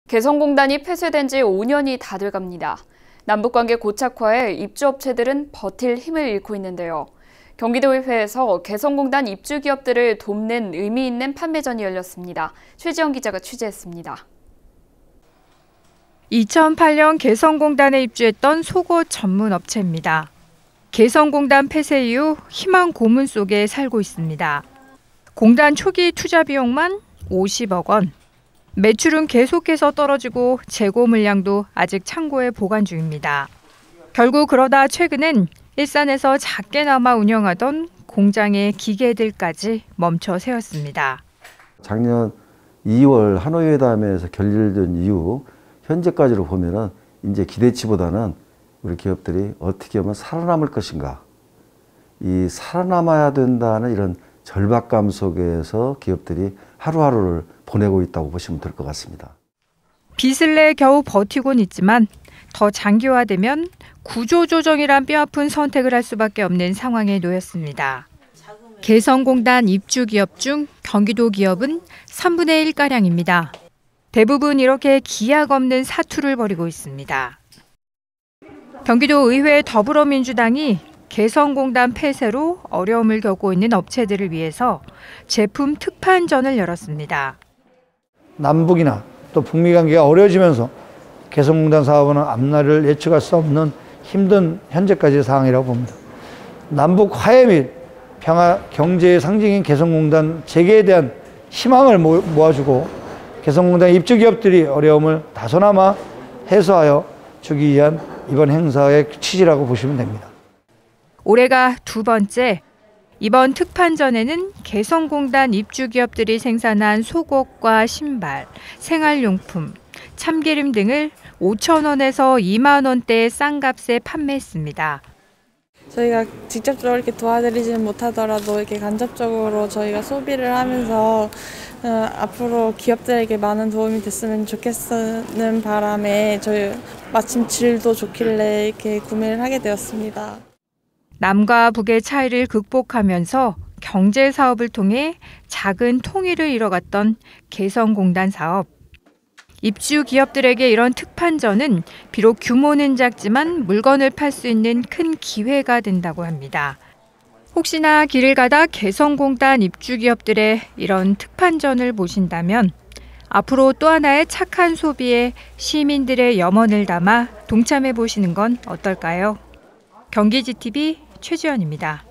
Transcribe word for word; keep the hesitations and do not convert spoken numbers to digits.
개성공단이 폐쇄된 지 오 년이 다 돼갑니다. 남북관계 고착화에 입주업체들은 버틸 힘을 잃고 있는데요. 경기도의회에서 개성공단 입주기업들을 돕는 의미 있는 판매전이 열렸습니다. 최지영 기자가 취재했습니다. 이천팔 년 개성공단에 입주했던 속옷 전문 업체입니다. 개성공단 폐쇄 이후 희망 고문 속에 살고 있습니다. 공단 초기 투자 비용만 오십억 원. 매출은 계속해서 떨어지고 재고 물량도 아직 창고에 보관 중입니다. 결국 그러다 최근엔 일산에서 작게나마 운영하던 공장의 기계들까지 멈춰 세웠습니다. 작년 이월 하노이 회담에서 결렬된 이후 현재까지로 보면은 이제 기대치보다는 우리 기업들이 어떻게 하면 살아남을 것인가, 이 살아남아야 된다는 이런 절박감 속에서 기업들이 하루하루를 보내고 있다고 보시면 될 것 같습니다. 빚을 내 겨우 버티곤 있지만 더 장기화되면 구조조정이란 뼈아픈 선택을 할 수밖에 없는 상황에 놓였습니다. 개성공단 입주 기업 중 경기도 기업은 삼분의 일가량입니다. 대부분 이렇게 기약 없는 사투를 벌이고 있습니다. 경기도 의회 더불어민주당이 개성공단 폐쇄로 어려움을 겪고 있는 업체들을 위해서 제품 특판전을 열었습니다. 남북이나 또 북미 관계가 어려워지면서 개성공단 사업은 앞날을 예측할 수 없는 힘든 현재까지의 상황이라고 봅니다. 남북 화해 및 평화 경제의 상징인 개성공단 재개에 대한 희망을 모아주고 개성공단 입주기업들이 어려움을 다소나마 해소하여 주기 위한 이번 행사의 취지라고 보시면 됩니다. 올해가 두 번째. 이번 특판전에는 개성공단 입주기업들이 생산한 속옷과 신발, 생활용품, 참기름 등을 오천 원에서 이만 원대의 싼 값에 판매했습니다. 저희가 직접적으로 이렇게 도와드리지는 못하더라도 이렇게 간접적으로 저희가 소비를 하면서 어, 앞으로 기업들에게 많은 도움이 됐으면 좋겠는 바람에 저희 마침 질도 좋길래 이렇게 구매를 하게 되었습니다. 남과 북의 차이를 극복하면서 경제 사업을 통해 작은 통일을 이뤄갔던 개성공단 사업. 입주 기업들에게 이런 특판전은 비록 규모는 작지만 물건을 팔 수 있는 큰 기회가 된다고 합니다. 혹시나 길을 가다 개성공단 입주 기업들의 이런 특판전을 보신다면 앞으로 또 하나의 착한 소비에 시민들의 염원을 담아 동참해 보시는 건 어떨까요? 경기지티비 최지연입니다.